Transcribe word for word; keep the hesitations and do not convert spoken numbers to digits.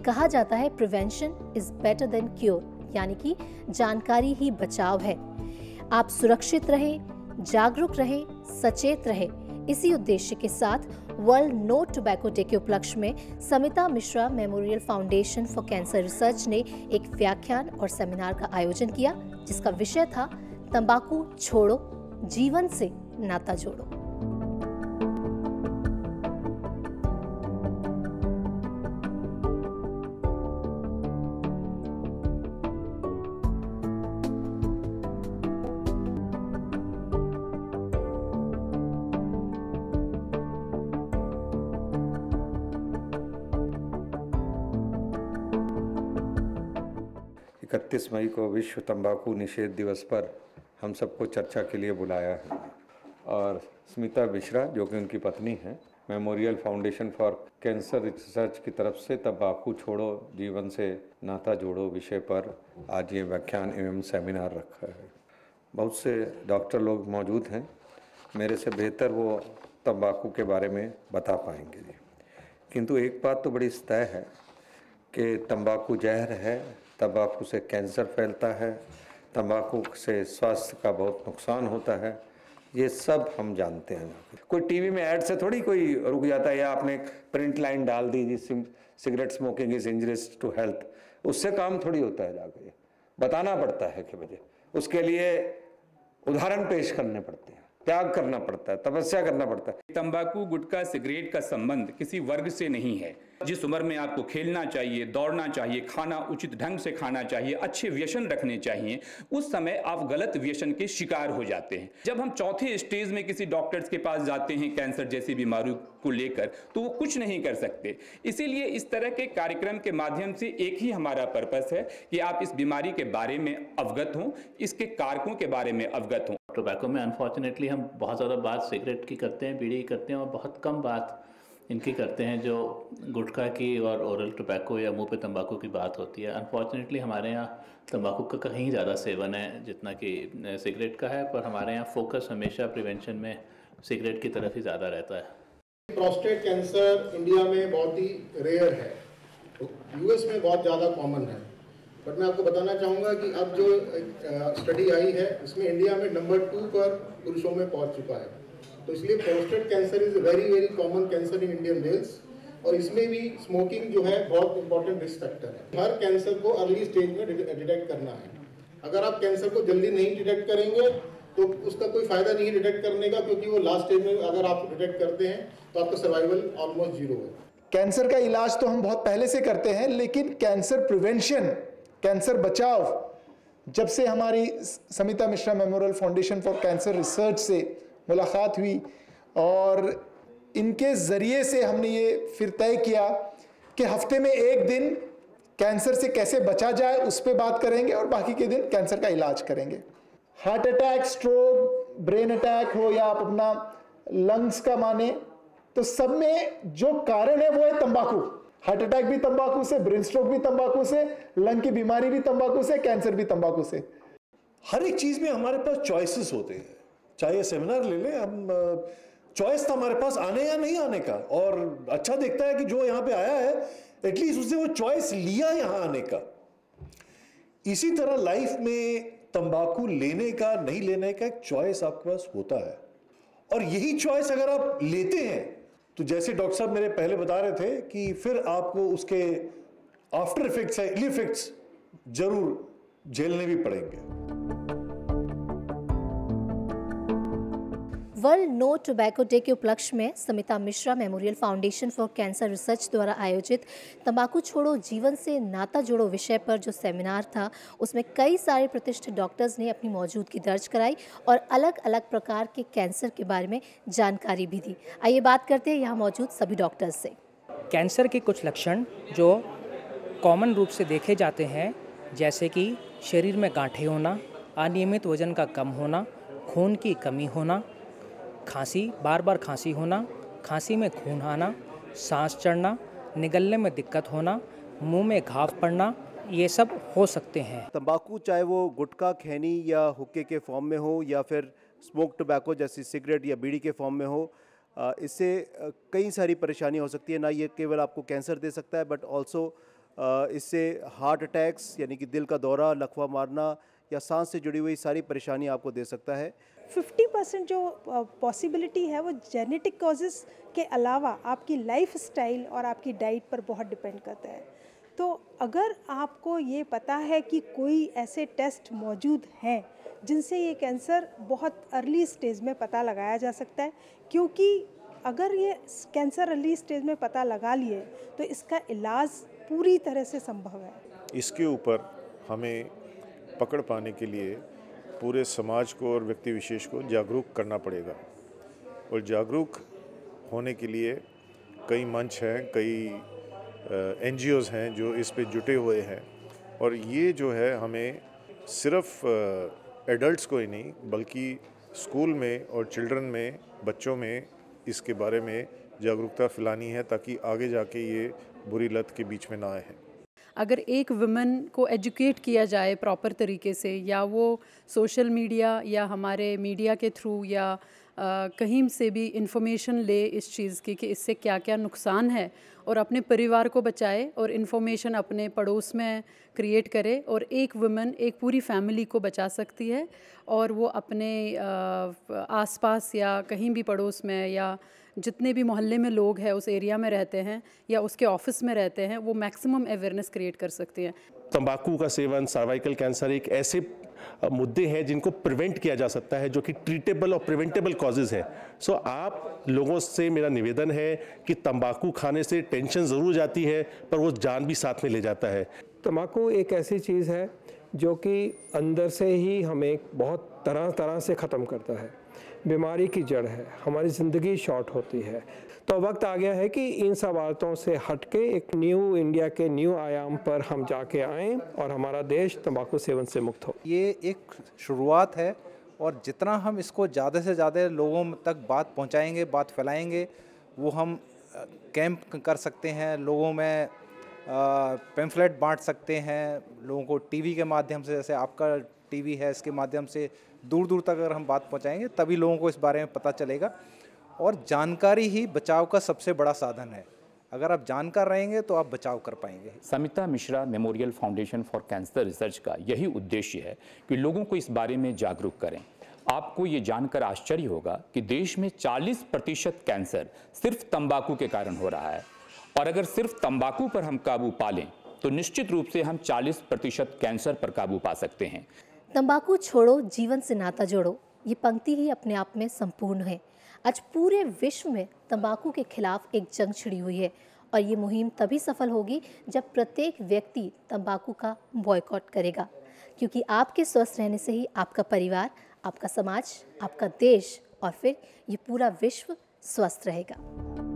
कहा जाता है prevention is better than cure, यानी कि जानकारी ही बचाव है। आप सुरक्षित रहें, जागरूक रहें, सचेत रहें। इसी उद्देश्य के साथ वर्ल्ड नो टोबैको डे के उपलक्ष्य में Samita Mishra memorial foundation for cancer research ने एक व्याख्यान और सेमिनार का आयोजन किया, जिसका विषय था तंबाकू छोड़ो, जीवन से नाता जोड़ो। इकतीस मई को विश्व तंबाकू निषेध दिवस पर हम सबको चर्चा के लिए बुलाया है और स्मिता मिश्रा, जो कि उनकी पत्नी हैं, memorial foundation for cancer research की तरफ से तंबाकू छोड़ो जीवन से नाता जोड़ो विषय पर आज ये व्याख्यान एवं सेमिनार रखा है। बहुत से डॉक्टर लोग मौजूद हैं, मेरे से बेहतर वो तंबाकू के बारे में बता पाएंगे, किंतु एक बात तो बड़ी तय है कि तंबाकू जहर है, तंबाकू से कैंसर फैलता है, तंबाकू से स्वास्थ्य का बहुत नुकसान होता है, ये सब हम जानते हैं। कोई टीवी में ऐड से थोड़ी कोई रुक जाता है या आपने प्रिंट लाइन डाल दी जी cigarette smoking is injurious to health, उससे काम थोड़ी होता है। जाकर बताना पड़ता है कि वजह उसके लिए उदाहरण पेश करने पड़ते हैं, त्याग करना पड़ता है, तपस्या करना पड़ता है। तंबाकू, गुटखा, सिगरेट का संबंध किसी वर्ग से नहीं है। जिस उम्र में आपको खेलना चाहिए, दौड़ना चाहिए, खाना उचित ढंग से खाना चाहिए, अच्छे व्यसन रखने चाहिए, उस समय आप गलत व्यसन के शिकार हो जाते हैं। जब हम चौथे स्टेज में किसी डॉक्टर्स के पास जाते हैं कैंसर जैसी बीमारी को लेकर, तो वो कुछ नहीं कर सकते। इसीलिए इस तरह के कार्यक्रम के माध्यम से एक ही हमारा पर्पस है कि आप इस बीमारी के बारे में अवगत हों, इसके कारकों के बारे में अवगत हों। टोबैको में अनफॉर्चुनेटली हम बहुत ज़्यादा बात सिगरेट की करते हैं, बीड़ी की करते हैं और बहुत कम बात इनकी करते हैं जो गुटखा की और ओरल टोबैको या मुंह पे तंबाकू की बात होती है। अनफॉर्चुनेटली हमारे यहाँ तंबाकू का कहीं ज़्यादा सेवन है जितना कि सिगरेट का है, पर हमारे यहाँ फोकस हमेशा प्रिवेंशन में सिगरेट की तरफ ही ज़्यादा रहता है। प्रोस्टेट कैंसर इंडिया में बहुत ही रेयर है, यूएस में बहुत ज़्यादा कॉमन है, बट मैं आपको बताना चाहूँगा कि अब जो स्टडी आई है इसमें इंडिया में नंबर टू पर पुरुषों में पहुँच चुका है। तो इसलिए prostate cancer is very very common cancer in Indian males, और इसमें भी स्मोकिंग जो है बहुत इंपॉर्टेंट रिस्क फैक्टर है। हर कैंसर को अर्ली स्टेज में डिटेक्ट करना है। अगर आप कैंसर को जल्दी नहीं डिटेक्ट करेंगे तो उसका कोई फायदा नहीं डिटेक्ट करने का, क्योंकि वो लास्ट स्टेज में अगर आप डिटेक्ट करते हैं तो आपका सर्वाइवल ऑलमोस्ट जीरो है। कैंसर का इलाज तो हम बहुत पहले से करते हैं, लेकिन कैंसर प्रिवेंशन, कैंसर बचाव, जब से हमारी Samita Mishra memorial foundation for cancer research से मुलाकात हुई और इनके ज़रिए से हमने ये फिर तय किया कि हफ्ते में एक दिन कैंसर से कैसे बचा जाए उस पर बात करेंगे और बाकी के दिन कैंसर का इलाज करेंगे। Heart attack, stroke, brain attack हो या आप अपना लंग्स का माने, तो सब में जो कारण है वो है तंबाकू। हार्ट अटैक भी तंबाकू से, ब्रेन स्ट्रोक भी तंबाकू से, लंग की बीमारी भी तंबाकू से, कैंसर भी तंबाकू से। हर एक चीज़ में हमारे पास चॉइसेस होते हैं। चाहे सेमिनार ले लें, हम चॉइस था हमारे पास आने या नहीं आने का, और अच्छा देखता है कि जो यहाँ पे आया है एटलीस्ट उसने वो चॉइस लिया यहाँ आने का। इसी तरह लाइफ में तंबाकू लेने का नहीं लेने का एक चॉइस आपके पास होता है, और यही चॉइस अगर आप लेते हैं तो जैसे डॉक्टर साहब मेरे पहले बता रहे थे कि फिर आपको उसके आफ्टर इफेक्ट्स है, इल इफेक्ट्स जरूर झेलने भी पड़ेंगे। वर्ल्ड नो टोबैको डे के उपलक्ष्य में Samita Mishra memorial foundation for cancer research द्वारा आयोजित तंबाकू छोड़ो जीवन से नाता जोड़ो विषय पर जो सेमिनार था, उसमें कई सारे प्रतिष्ठित डॉक्टर्स ने अपनी मौजूदगी दर्ज कराई और अलग अलग प्रकार के कैंसर के बारे में जानकारी भी दी। आइए बात करते हैं यहाँ मौजूद सभी डॉक्टर्स से। कैंसर के कुछ लक्षण जो कॉमन रूप से देखे जाते हैं, जैसे कि शरीर में गांठें होना, अनियमित वजन का कम होना, खून की कमी होना, खांसी, बार बार खांसी होना, खांसी में खून आना, सांस चढ़ना, निगलने में दिक्कत होना, मुंह में घाव पड़ना, ये सब हो सकते हैं। तंबाकू चाहे वो गुटखा, खैनी या हुक्के के फॉर्म में हो या फिर स्मोक टोबैको जैसी सिगरेट या बीड़ी के फॉर्म में हो, इससे कई सारी परेशानी हो सकती है। ना ये केवल आपको कैंसर दे सकता है बट ऑल्सो इससे हार्ट अटैक्स यानी कि दिल का दौरा, लकवा मारना या सांस से जुड़ी हुई सारी परेशानी आपको दे सकता है। फिफ्टी परसेंट जो पॉसिबिलिटी है वो जेनेटिक कॉजेज़ के अलावा आपकी लाइफ स्टाइल और आपकी डाइट पर बहुत डिपेंड करता है। तो अगर आपको ये पता है कि कोई ऐसे टेस्ट मौजूद हैं जिनसे ये कैंसर बहुत अर्ली स्टेज में पता लगाया जा सकता है, क्योंकि अगर ये कैंसर अर्ली स्टेज में पता लगा लिए तो इसका इलाज पूरी तरह से संभव है। इसके ऊपर हमें पकड़ पाने के लिए पूरे समाज को और व्यक्ति विशेष को जागरूक करना पड़ेगा, और जागरूक होने के लिए कई मंच हैं, कई एन जी ओज़ हैं जो इस पे जुटे हुए हैं, और ये जो है हमें सिर्फ एडल्ट्स को ही नहीं बल्कि स्कूल में और चिल्ड्रन में, बच्चों में इसके बारे में जागरूकता फैलानी है ताकि आगे जाके ये बुरी लत के बीच में ना आए हैं। अगर एक वुमेन को एजुकेट किया जाए प्रॉपर तरीके से, या वो सोशल मीडिया या हमारे मीडिया के थ्रू या आ, कहीं से भी इन्फॉर्मेशन ले इस चीज़ की कि इससे क्या क्या नुकसान है, और अपने परिवार को बचाए और इन्फॉर्मेशन अपने पड़ोस में क्रिएट करे, और एक वुमेन एक पूरी फैमिली को बचा सकती है, और वो अपने आसपास या कहीं भी पड़ोस में या जितने भी मोहल्ले में लोग हैं, उस एरिया में रहते हैं या उसके ऑफिस में रहते हैं, वो मैक्सिमम अवेयरनेस क्रिएट कर सकते हैं। तंबाकू का सेवन, सर्वाइकल कैंसर एक ऐसे मुद्दे हैं जिनको प्रिवेंट किया जा सकता है, जो कि ट्रीटेबल और प्रिवेंटेबल कॉजेज़ हैं। सो आप लोगों से मेरा निवेदन है कि तंबाकू खाने से टेंशन ज़रूर जाती है, पर वो जान भी साथ में ले जाता है। तंबाकू एक ऐसी चीज़ है जो कि अंदर से ही हमें बहुत तरह तरह से ख़त्म करता है, बीमारी की जड़ है, हमारी ज़िंदगी शॉर्ट होती है। तो वक्त आ गया है कि इन सब आदतों से हटके एक न्यू इंडिया के न्यू आयाम पर हम जाके आएँ और हमारा देश तंबाकू सेवन से मुक्त हो। ये एक शुरुआत है, और जितना हम इसको ज़्यादा से ज़्यादा लोगों तक बात पहुंचाएंगे, बात फैलाएंगे, वो हम कैंप कर सकते हैं, लोगों में पैम्फलेट बांट सकते हैं, लोगों को टीवी के माध्यम से, जैसे आपका टीवी है, इसके माध्यम से दूर दूर तक अगर हम बात पहुंचाएंगे तभी लोगों को इस बारे में पता चलेगा। और जानकारी ही बचाव का सबसे बड़ा साधन है। अगर आप जानकार रहेंगे तो आप बचाव कर पाएंगे। Samita Mishra memorial foundation for cancer research का यही उद्देश्य है कि लोगों को इस बारे में जागरूक करें। आपको ये जानकर आश्चर्य होगा कि देश में चालीस प्रतिशत कैंसर सिर्फ तंबाकू के कारण हो रहा है, और अगर सिर्फ तंबाकू पर हम काबू पा लें तो निश्चित रूप से हम चालीस प्रतिशत कैंसर पर काबू पा सकते हैं। तंबाकू छोड़ो, जीवन से नाता जोड़ो, ये पंक्ति ही अपने आप में संपूर्ण है। आज पूरे विश्व में तंबाकू के खिलाफ एक जंग छिड़ी हुई है, और ये मुहिम तभी सफल होगी जब प्रत्येक व्यक्ति तंबाकू का बॉयकॉट करेगा, क्योंकि आपके स्वस्थ रहने से ही आपका परिवार, आपका समाज, आपका देश और फिर ये पूरा विश्व स्वस्थ रहेगा।